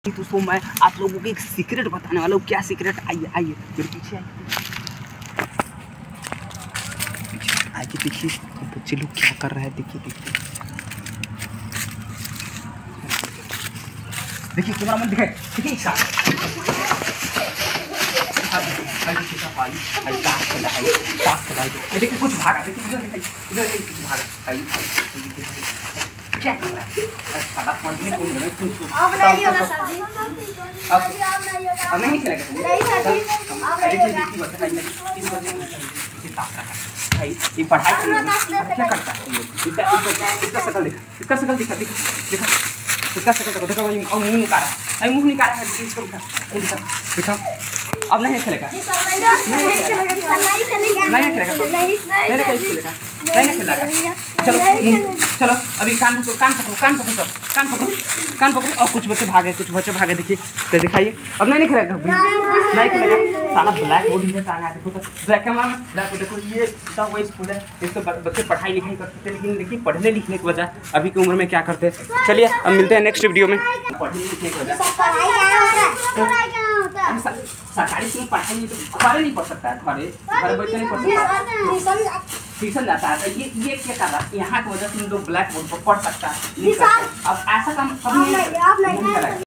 दोस्तों मैं आप लोगों को एक सीक्रेट बताने वाला हूँ। क्या सीक्रेट? आइए आइए मेरे पीछे आइए, देखिए बच्चे लोग क्या कर रहे हैं। देखिए देखिए देखिए कैमरा मैन दिखाए, देखिए एक साथ देखिए कुछ भागा, देखिए इधर कुछ भागा क्या कर रहा है? अब नहीं चलेगा भाई। ये पढ़ाई क्या करता है? इसका शकल देखा, इसका शकल दिखा, देखा इसका शकल देखो, देखो मुंह निकाला है, मुंह निकाला है, इसको दिखा। अब नहीं खेलेगा, नहीं खेलेगा। चलो अभी कान पकड़ो। और कुछ बच्चे भागे देखिए, तो दिखाइए। अब नहीं खेलेगा, नहीं खेलेगा। साला ब्लैक बोर्ड में टांगा देखो, तो ब्लैक कैमरा में देखो। ये सब वही स्कूल है, इसको बच्चे पढ़ाई लिखाई करते थे, लेकिन देखिए पढ़ने लिखने की वजह अभी की उम्र में क्या करते हैं। चलिए अब मिलते हैं नेक्स्ट वीडियो में। पढ़ने लिखने की वजह सरकारी स्कूल पढ़ाई घरे नहीं पढ़ सकता है, घर बैठ नहीं पढ़ सकता है, ट्यूशन जाता है। ये क्या कर रहा है? यहाँ की वजह से लोग ब्लैक बोर्ड पर पढ़ सकता है। अब ऐसा काम कभी नहीं करेगा।